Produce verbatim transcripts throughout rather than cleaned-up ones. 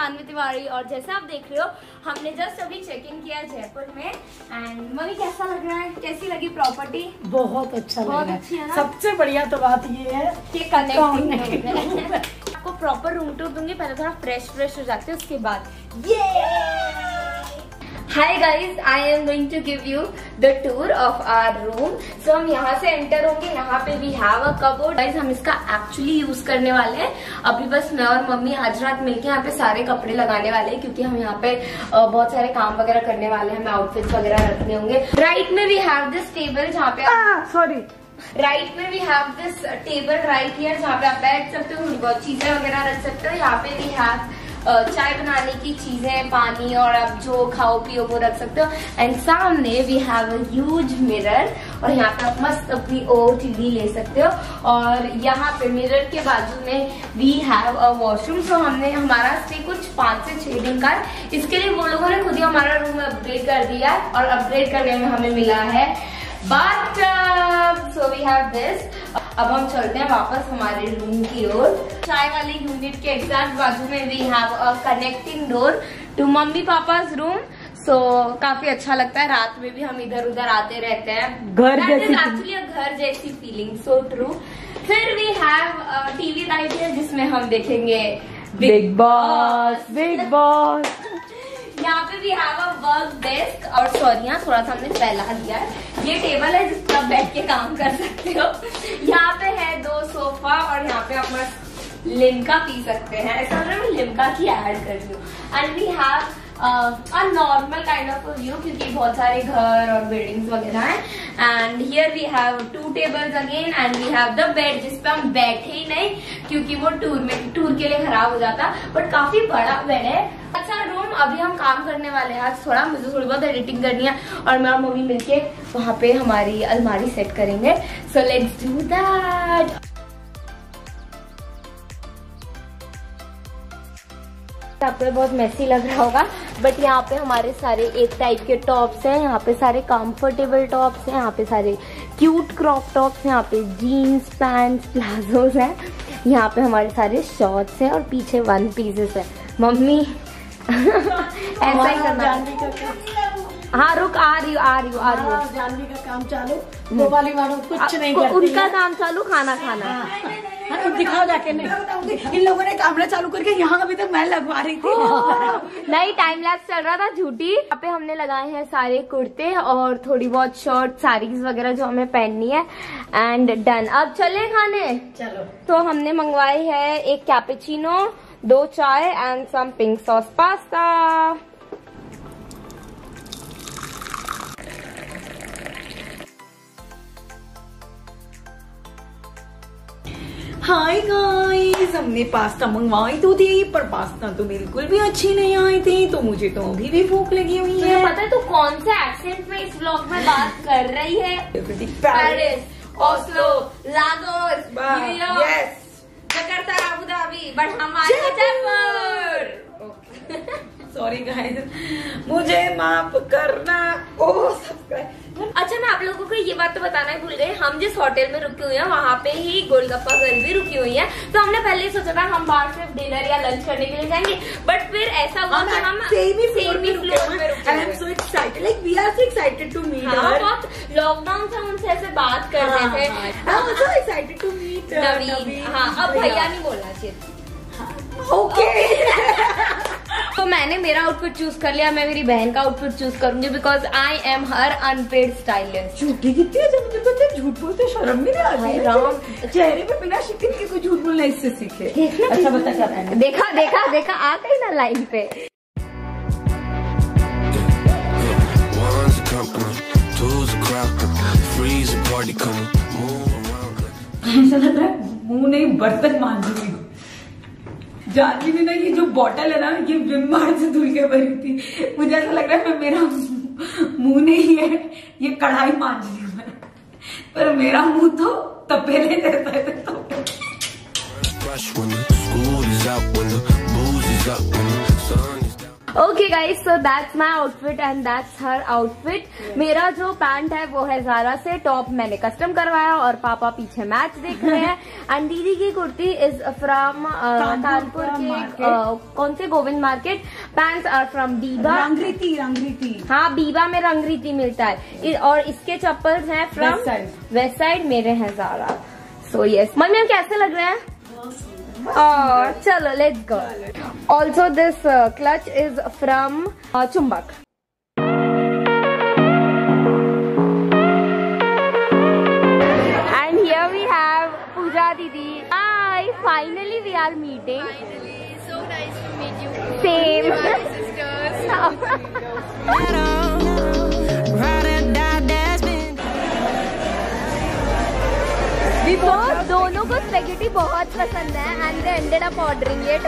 सानवी तिवारी और जैसा आप देख रहे हो हमने जस्ट अभी चेक इन किया जयपुर में। एंड मम्मी कैसा लग रहा है, कैसी लगी प्रॉपर्टी? बहुत अच्छा बहुत अच्छी है ना। सबसे बढ़िया तो बात ये है कि कनेक्टिंग आपको प्रॉपर रूम टूर दूंगी, पहले थोड़ा फ्रेश फ्रेश हो जाते हैं उसके बाद। ये hi guys, I am going to give you the tour of our room. So हम यहाँ से एंटर होंगे, यहाँ पे we have a cupboard. Guys हम इसका एक्चुअली यूज करने वाले हैं। अभी बस मैं और मम्मी आज रात मिलके यहाँ पे सारे कपड़े लगाने वाले हैं, क्योंकि हम यहाँ पे बहुत सारे काम वगैरह करने वाले हैं, हमें आउटफिट्स वगैरह रखने होंगे। राइट में वी हैव दिस टेबल जहाँ पे सॉरी राइट में we have this table right here, जहाँ पे आप बैठ सकते हो, थोड़ी बहुत चीजें वगैरह रख सकते हो। यहाँ पे वी हैव चाय बनाने की चीजें, पानी और आप जो खाओ पियो वो रख सकते हो। एंड सामने we have a huge mirror और यहाँ पे आप मस्त अपनी ओ टीवी ले सकते हो। और यहाँ पे मिरर के बाजू में we have a washroom. So हमने हमारा स्टे कुछ पाँच से छह दिन का है, इसके लिए वो लोगों ने खुद ही हमारा रूम अपग्रेड कर दिया है और अपग्रेड करने में हमें मिला है bathtub. So we have this. अब हम चलते हैं वापस हमारे रूम की ओर। चाय वाले यूनिट के एग्जैक्ट बाजू में we have a connecting door to मम्मी पापा's रूम। सो काफी अच्छा लगता है, रात में भी हम इधर उधर आते रहते हैं, घर जैसी एक्चुअली घर जैसी फीलिंग। So true. फिर वी हैव टीवी राइट है जिसमें हम देखेंगे बिग बॉस। बिग बॉस यहाँ पे भी हैव अ वर्क डेस्क। और सॉरी यहाँ थोड़ा सा हमने फैला दिया है, ये टेबल है जिस पर आप बैठ के काम कर सकते हो। यहाँ पे है दो सोफा और यहाँ पे आप मस्त लिम्का पी सकते हैं। ऐसा लग रहा है मैं लिम्का की ऐड कर रही हूँ। And we have a normal kind of view, क्योंकि बहुत सारे घर और बिल्डिंग्स वगैरह हैं। And here we have two tables again and we have the bed, जिसपे हम बैठे ही नहीं क्योंकि वो टूर में टूर के लिए खराब हो जाता, बट काफी बड़ा बेड है। अच्छा रूम। अभी हम काम करने वाले हैं आज थोड़ा, मुझे थोड़ी बहुत एडिटिंग करनी है और मैं और मम्मी मिलके वहाँ पे हमारी अलमारी सेट करेंगे। So let's do that. आपको बहुत मेसी लग रहा होगा, बट यहाँ पे हमारे सारे एक टाइप के टॉप्स हैं, यहाँ पे सारे कंफर्टेबल टॉप्स हैं, यहाँ पे सारे क्यूट क्रॉप टॉप्स हैं, यहाँ पे जीन्स पैंट्स प्लाजोस हैं, यहाँ पे हमारे सारे शॉर्ट्स हैं और पीछे वन पीसेस है। मम्मी ऐसा ही करना। हाँ रुक, आ रही हूँ आ रही हूँ आ रही हूँ। जानवी का काम चालू, वो वाली वालों कुछ नहीं करती, उनका काम चालू खाना खाना। हाँ, दिखाओ जाके। नहीं इन लोगों ने कैमरा चालू करके यहाँ अभी तक मैं लगवा रही थी। नहीं टाइम लैप्स चल रहा था झूठी। यहाँ पे हमने लगाए हैं सारे कुर्ते और थोड़ी बहुत शर्ट साड़ीज वगैरह जो हमें पहननी है। And done. अब चले खाने। चलो। तो हमने मंगवाई है एक कैपेचिनो, दो चाय and some pink sauce pasta. Hi guys, हमने पास्ता मंगवाई तो थी पर पास्ता तो बिल्कुल भी अच्छी नहीं आई थी, तो मुझे तो अभी भी भूख लगी हुई है। तो पता है तू कौन से एक्सेंट में इस व्लॉग में बात कर रही है? Paris, Oslo, Lagos, New York, Jakarta, Abu Dhabi, but हम आए जयपुर। सॉरी गाइस, मुझे माफ करना। Oh subscribe. अच्छा मैं आप लोगों को ये बात तो बताना ही भूल गई, हम जिस होटल में रुकी हुई हैं वहाँ पे ही गोलगप्पा गर्ल भी रुकी हुई है। तो हमने पहले ही सोचा था हम बाहर सिर्फ डिनर या लंच करने के लिए जाएंगे, बट फिर ऐसा हुआ कि हम सेम ही फ्लोर पे रुके हैं। So excited, like we are so excited to meet her. बहुत लॉकडाउन से उनसे ऐसे बात कर रहे थे। I am so excited to meet Naveen. हाँ अब भैया नहीं बोलना चाहिए। ओके। तो मैंने मेरा आउटफिट चूज कर लिया, मैं मेरी बहन का आउटफिट चूज करूंगी because I am her unpaid stylist. झूठी कितनी है, जब मुझे पता है झूठ बोलते शर्म नहीं आती है। राम चेहरे पे बिना शिकन के कोई झूठ बोलना इससे सीखे। अच्छा बता क्या पहना? देखा देखा देखा आ गई ना लाइन पे। ऐसा लग रहा है मुंह नहीं बर्तन मांझ रही हूँ। जानवी ने ना ये जो बॉटल है ना ये विम बार से धुल के भरी थी, मुझे ऐसा लग रहा है मैं मेरा मुंह नहीं है ये कढ़ाई मांझ रही हूँ, पर मेरा मुंह तो तपेले देता है। तो okay guys, so that's my outfit and that's her outfit. मेरा जो पैंट है वो है ज़ारा से, टॉप मैंने कस्टम करवाया और पापा पीछे मैच देख रहे हैं। एंड दीदी की कुर्ती इज फ्रॉम कानपुर के uh, कौन से Govind market. Pants are from Biba, Rangriti रंगरीती हाँ बीबा में रंगरीती मिलता है। और इसके चप्पल हैं फ्रॉम वेस्ट साइड, मेरे हैं ज़ारा। सो यस, मम्मी कैसे लग रहे हैं? और चलो let's go. Also this clutch is from Chumbak. And here we have Pooja दीदी। Hi, finally we are meeting. So nice to meet you. Same तो दोनों को स्पेगेटी बहुत पसंद है and they ended up ordering it.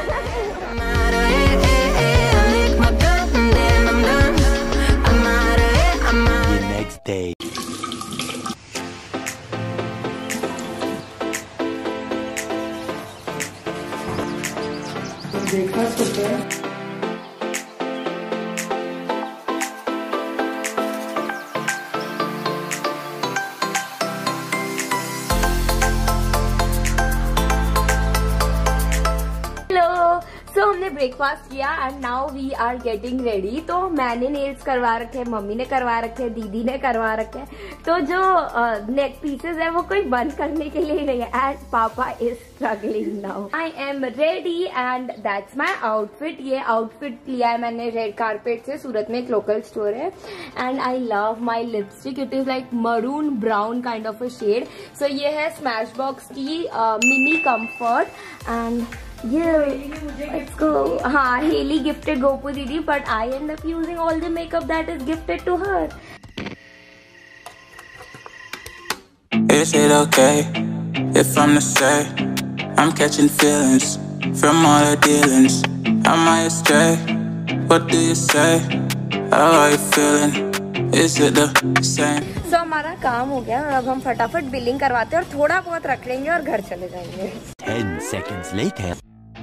Next day. Breakfast होते हैं। तो हमने ब्रेकफास्ट किया and now we are getting ready. तो मैंने नेल्स करवा रखे, मम्मी ने करवा रखे, दीदी ने करवा रखे। तो जो नेक पीसेस है वो कोई बंद करने के लिए नहीं है एंड पापा is struggling now. I am ready and that's my outfit. ये आउटफिट लिया है मैंने रेड कारपेट से, सूरत में एक लोकल स्टोर है। And I love my lipstick, it is like maroon brown kind of a shade. So ये है स्मैश बॉक्स की मिनी कम्फर्ट एंड ये इसको हाँ हेली गिफ्टेड गोपू दीदी, but I end up using all the makeup that is gifted to her. Is it okay if I'm to say I'm catching feelings from all the dealings? Am I astray? What do you say? How are you feeling? Is it the same? So हमारा काम हो गया और अब हम फटाफट billing करवाते हैं और थोड़ा बहुत रख लेंगे और घर चले जाएंगे। Ten seconds later.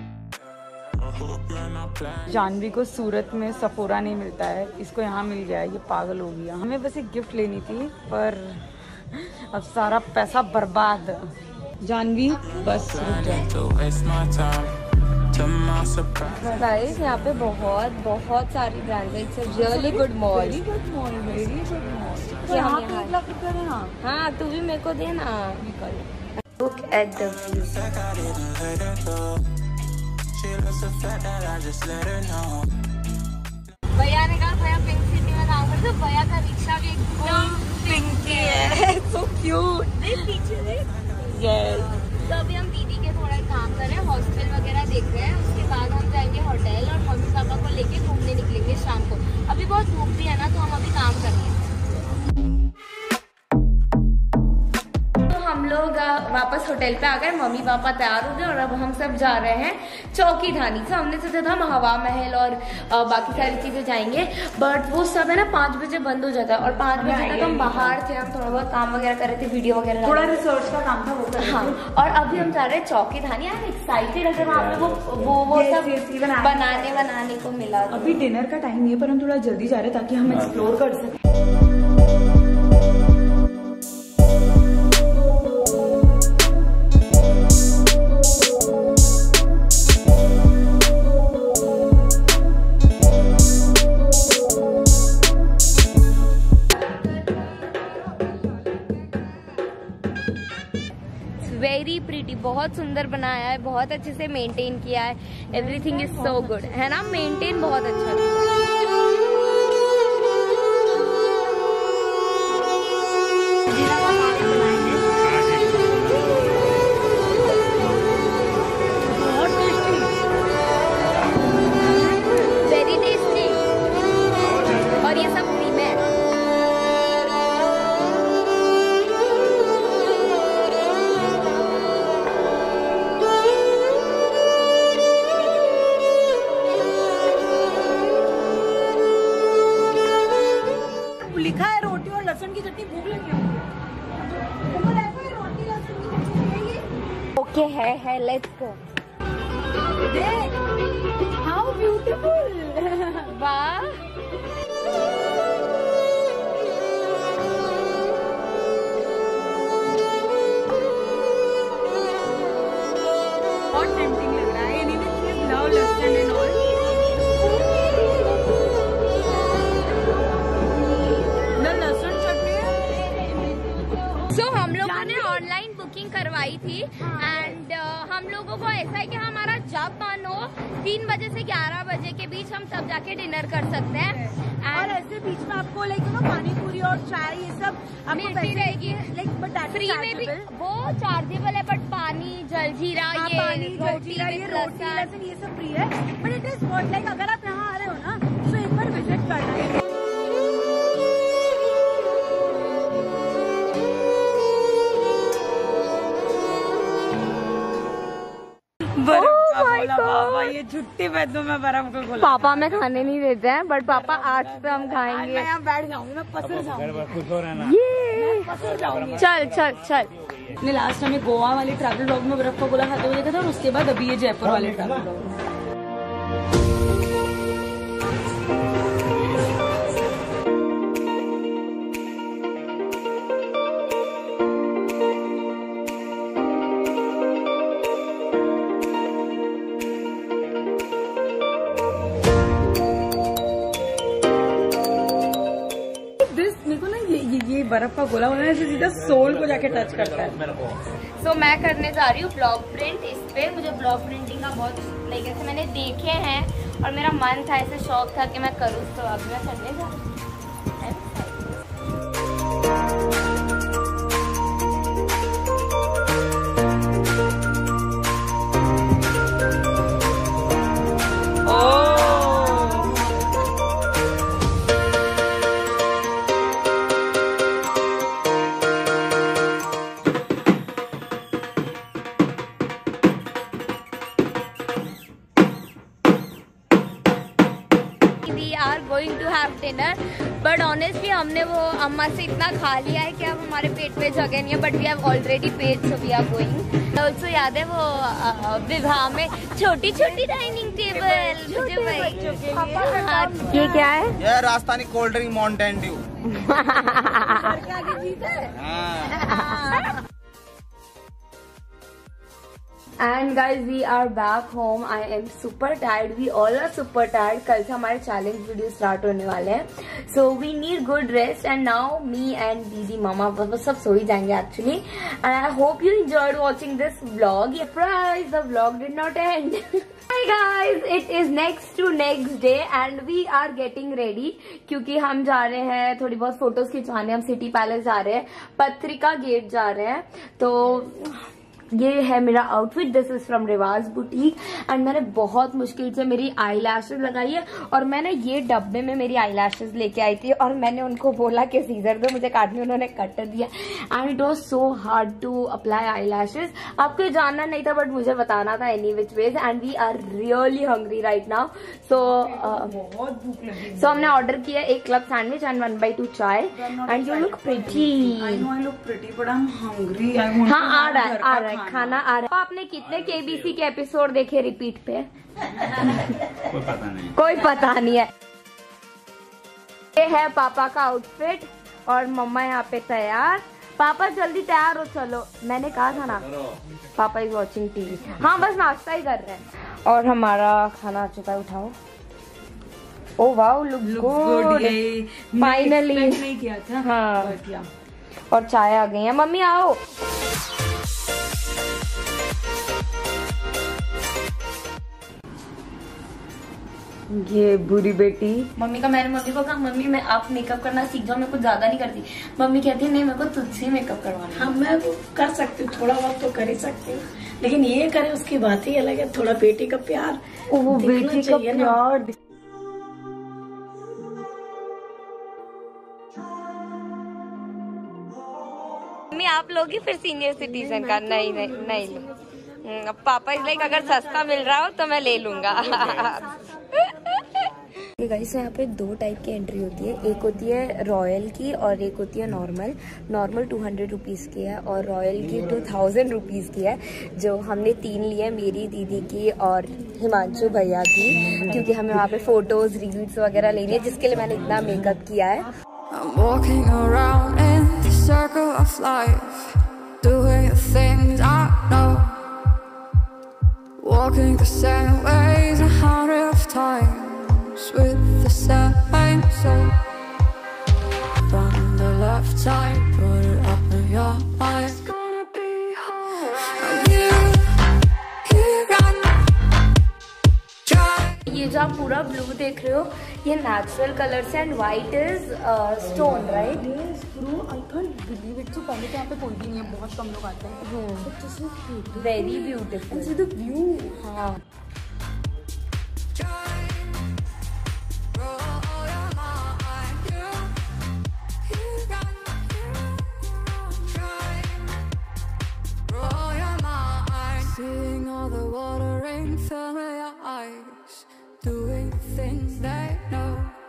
जानवी को सूरत में सफोरा नहीं मिलता है, इसको यहाँ मिल गया है, ये पागल हो गया। हमें बस एक गिफ्ट लेनी थी पर अब सारा पैसा बर्बाद। जानवी बस रुक जा। गाइस यहाँ पे बहुत बहुत सारी ब्रांड्स है, it's a really good mall. Very good mall, very good mall. यहाँ पे एक लाख रुपया देना। हाँ तू भी मेरे को देना। लुक एट द भैया ने कहा भैया पिंक सिटी में काम करते, भैया का रिक्शा भी एकदम पिंकी है। So cute. पीछे यस। तो अभी हम दीदी के थोड़ा काम कर रहे हैं, हॉस्टल वगैरह देख रहे हैं। उसके बाद हम जाएंगे होटल और मम्मी पापा को लेके घूमने निकलेंगे शाम को। अभी बहुत धूप भी है ना, तो हम अभी काम कर रहे हैं। हम लोग वापस होटल पे आ गए, मम्मी पापा तैयार हो गए और अब हम सब जा रहे हैं चौकी धानी। से हमने सोचा था हम हवा महल और बाकी सारी चीजें जाएंगे, बट वो सब है ना पाँच बजे बंद हो जाता है और पाँच बजे तक हम बाहर थे, हम थोड़ा बहुत काम वगैरह कर रहे थे, वीडियो वगैरह थोड़ा रिसर्च का काम था वो कर। हाँ, और अभी हम जा रहे हैं चौकी धानी। आई एम एक्साइटेड, अगर वहाँ पे वो वो वो सब बनाने बनाने को मिला। अभी डिनर का टाइम नहीं है पर हम थोड़ा जल्दी जा रहे हैं ताकि हम एक्सप्लोर कर सकें। वेरी प्रीटी, बहुत सुंदर बनाया है, बहुत अच्छे से मेंटेन किया है। एवरीथिंग इज सो गुड, है ना, मेंटेन बहुत अच्छा है। वेरी टेस्टी और ये सब फ्री में है। लिखा है रोटी और लहसुन की चटनी, भूख लगी है। ओके है है लेट्स गो। देख हाउ ब्यूटीफुल। वाह बहुत टेम्पटिंग लग रहा है। एनीवे शी लव लहसुन एंड ऑल। ना लहसुन चटनी है। सो हम लोगों ने ऑनलाइन बुकिंग करवाई थी एंड uh, हम लोगों को ऐसा है कि हमारा जब मन हो तीन बजे से ग्यारह बजे के बीच हम सब जाके डिनर कर सकते हैं। और ऐसे बीच में आपको लाइक यू नो पानी पूरी और चाय ये सब आपको मिलती रहेगी लाइक बट फ्री में भी। वो चार्जेबल है बट पानी जलजीरा ये पानी जलजीरा ये रोटी लहसुन ये सब फ्री है। But it is what like अगर आप यहाँ आ रहे हो ना तो एक बार विजिट करना है। बर्फ का गोला बाबा, ये छुट्टी पे तो मैं बर्फ का गोला। पापा में खाने नहीं देते हैं बट पापा आज तो हम खाएंगे। मैं यहाँ बैठ जाऊंगी, मैं पसर जाऊंगी। ये पसर जाऊंगी। चल चल चल। ने लास्ट हमें गोवा वाले ट्रैवल ब्लॉग में बर्फ का गोला खाते हुए देखा था और उसके बाद अभी ये जयपुर वाले ट्रैवल ब्लॉग में। ये बर्फ का गोला होना है सीधा सोल को जाके टच करता है। सो so, मैं करने जा रही हूँ ब्लॉग प्रिंट। इस पे मुझे ब्लॉग प्रिंटिंग का बहुत लाइक ऐसे मैंने देखे हैं और मेरा मन था, ऐसे शौक था कि मैं करूँ, तो अब मैं करने जा रही हूँ। Going to have dinner but honestly हमने वो अम्मा से इतना खा लिया है कि अब हमारे पेट में जगह नहीं है। But we have already paid so we are going. Also याद है वो विवाह में छोटी छोटी डाइनिंग टेबल। मुझे भाई ये क्या है? ये Rajasthani cold drink Mountain Dew. And guys we are back home. I am super tired, we all are super tired. कल से हमारे चैलेंज वीडियो स्टार्ट होने वाले हैं so we need good rest and now me and दीदी मामा वो सब सो ही जाएंगे actually. And I hope you enjoyed watching this vlog. Surprise, the vlog did not end. Hi guys, it is next to next day and we are getting ready क्योंकि हम जा रहे हैं थोड़ी बहुत फोटोज खिंचवाने। हम सिटी पैलेस जा रहे हैं, पत्रिका गेट जा रहे हैं। तो ये है मेरा outfit, this is from Rivaaj boutique and मैंने बहुत मुश्किल से मेरी आई लैशेज लगाई है और मैंने ये डब्बे में मेरी आई लैशेज लेके आई थी और मैंने उनको बोला कि सीजर दो मुझे काटनी, उन्होंने कट दिया and it was so hard to apply eye lashes. आपको जानना नहीं था बट मुझे बताना था any which ways and we are really hungry right now. So बहुत भूख लगी। सो हमने ऑर्डर किया एक club sandwich and one by two चाय and you look pretty. I know I look pretty but I'm hungry. I want हाँ आ रहा है आ रहा है खाना आ रहा है। आपने कितने केबीसी के एपिसोड देखे रिपीट पे? कोई पता नहीं, कोई पता नहीं है। ये है पापा का आउटफिट और मम्मा यहाँ पे तैयार। पापा जल्दी तैयार हो चलो, मैंने कहा था ना। पापा इज वॉचिंग टीवी। हाँ बस नाश्ता ही कर रहे हैं और हमारा खाना आ चुका है, उठाओ। Oh wow look good finally. नहीं किया था हाँ किया। और चाय आ गई है। मम्मी आओ। ये बुरी बेटी। मम्मी का मैंने मम्मी को कहा मम्मी मैं आप मेकअप करना सीख जाओ, मैं कुछ ज्यादा नहीं करती। मम्मी कहती है नहीं मेरे को तुझसे ही मेकअप करवाना। हाँ मैं कर सकती हूँ, थोड़ा बहुत तो कर ही सकती हूँ लेकिन ये करे उसकी बात ही अलग है। थोड़ा बेटी का प्यार, वो बेटी का प्यार। मम्मी आप लोगी फिर सीनियर सिटीजन का? नहीं नहीं नहीं लो। पापा इस लाइक अगर सस्ता मिल रहा हो तो मैं ले लूंगा। गाइस यहाँ पे दो टाइप की एंट्री होती है, एक होती है रॉयल की और एक होती है normal. Normal two hundred rupees की है और रॉयल की टू थाउजेंड रुपीज़ की है, जो हमने तीन लिए, मेरी दीदी की और हिमांशु भैया की, क्योंकि हमें वहाँ पे फोटोज रील्स वगैरह लेनी है, जिसके लिए मैंने इतना मेकअप किया है। I'm walking around in the circle of life, doing the things I know, walking the same ways a hundred of times with the same soul. From the left side, put it up in your mind. It's gonna be hard. You, you run, try. ये जो आप पूरा blue देख रहे हो, ये natural colours है and white is stone, right? Bro I can't believe it. तो पहले तो यहाँ पे कोई भी नहीं है, बहुत कम लोग आते हैं। Very beautiful. See the view. हाँ, Seeing all the watering, filling your eyes, doing things they know,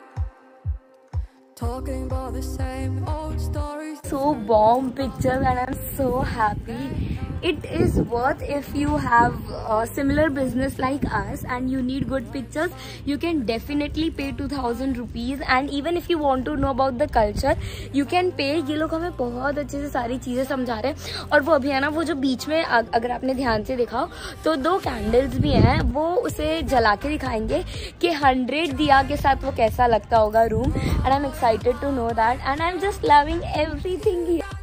talking about the same old stories. so bomb pictures and I'm so happy. It is worth if you have a similar business like us and you need good pictures. You can definitely pay two thousand rupees and even if you want to know about the culture, you can pay. ये लोग हमें बहुत अच्छे से सारी चीज़ें समझा रहे हैं। और वो अभी है ना, वो जो बीच में अगर आपने ध्यान से देखा तो दो कैंडल्स भी हैं, वो उसे जला के दिखाएंगे कि हंड्रेड दिया के साथ वो कैसा लगता होगा room. And I am excited to know that and I am just loving everything here.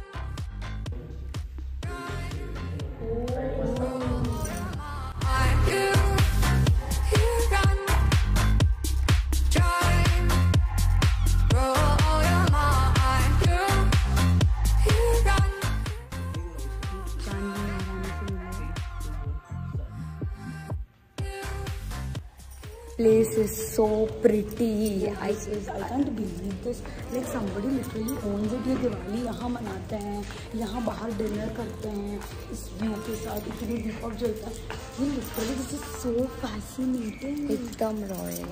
Place is so pretty. I, I can't believe this. Like somebody literally owns it. ये दिवाली यहाँ मनाते हैं, यहाँ बाहर डिनर करते हैं इस व्यू के साथ, इतने दीपक जलता है। ये literally this is so fascinating. एकदम royal.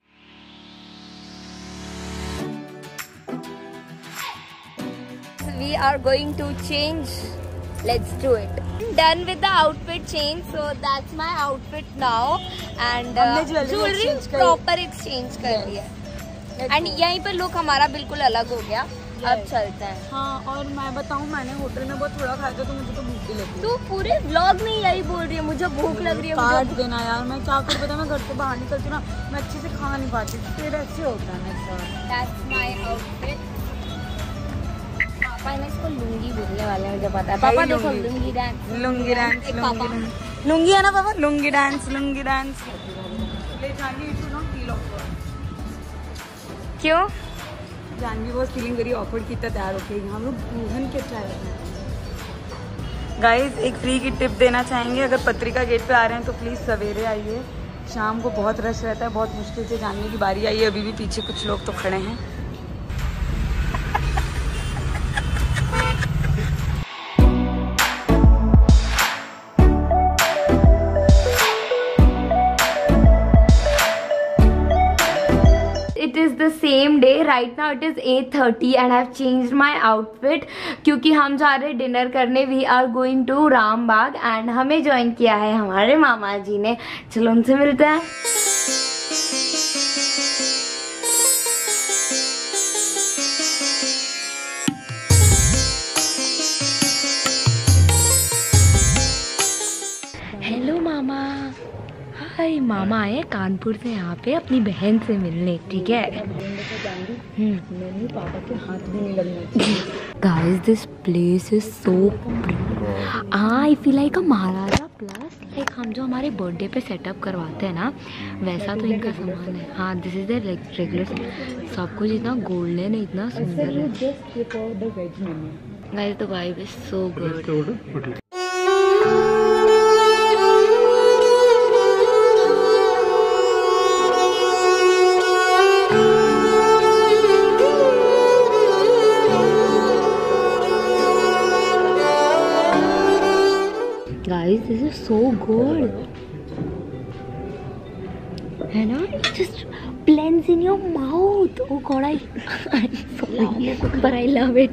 We are going to change. Let's do it. Done with the outfit change, so that's my outfit now. And uh, jewelry proper exchange कर दी है। And यहीं पर look हमारा बिल्कुल अलग हो गया। अब चलते हैं। हाँ, और मैं बताऊँ, मैंने होटल में बहुत थोड़ा खाया था तो मुझे तो भूख भी लगी। तू पूरे व्लॉग में यही बोल रही है, मुझे भूख लग रही है। काट देना यार, मैं क्या करूँ पता, मैं घर से बाहर निकलती हूँ ना, मैं अच्छे से खा नहीं पाती, फिर ऐसे होता है मेरे साथ। That's my outfit. पापा ने इसको लुंगी बोलने वाले हैं, मुझे पता है। पापा देखो, लुंगी डांस, लुंगी डांस, एक पापा लुंगी है ना पापा, लुंगी डांस, लुंगी डांस। ले Janhvi, it will not feel awkward. क्यों? Janhvi was feeling very awkward कि इतना तैयार होके हम लोग भूखन के ट्राई करते हैं। गाइस, एक फ्री की टिप देना चाहेंगे, अगर पत्रिका गेट पे आ रहे हैं तो प्लीज सवेरे आइए, शाम को बहुत रश रहता है, बहुत मुश्किल से जानने की बारी आई है। अभी भी पीछे कुछ लोग तो खड़े हैं। It is the same day. Right now it is eight thirty and I've changed my outfit क्योंकि हम जा रहे डिनर करने। We are going to Rambagh and हमें ज्वाइन किया है हमारे मामा जी ने। चलो उनसे मिलते हैं। हेलो मामा। हाय, मामा आए कानपुर से यहाँ पे अपनी बहन से मिलने, ठीक है? मैंने पापा के हाथ भी नहीं लगना। Guys, this place is so pretty. I feel like a maharaja plus like हम जो हमारे बर्थडे पे सेटअप करवाते हैं ना, वैसा तो इनका सामान है। हाँ, दिस इज द रेगुलर। सब कुछ इतना गोल्डन है, इतना सुंदर है। Guys, the vibe is so good. Guys, this is so good. है ना, just blends in your mouth. Oh God, I, I'm sorry, but I love it.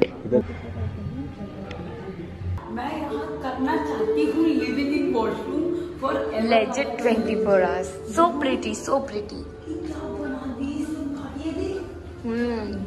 मैं यहाँ करना चाहती हूँ living in washroom for Legit twenty-four hours. So pretty, so pretty. क्या बना दी ये देख। Hmm.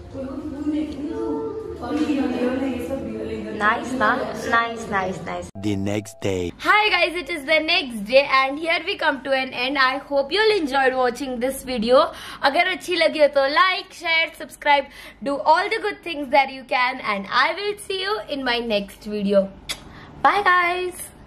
Nice, Nice, na? Nice, nice, nice. The next day. Hi guys, it is the next day and here we come to an end. I hope you'll enjoyed watching this video. अगर अच्छी लगी हो तो like, share, subscribe, do all the good things that you can, and I will see you in my next video. Bye guys.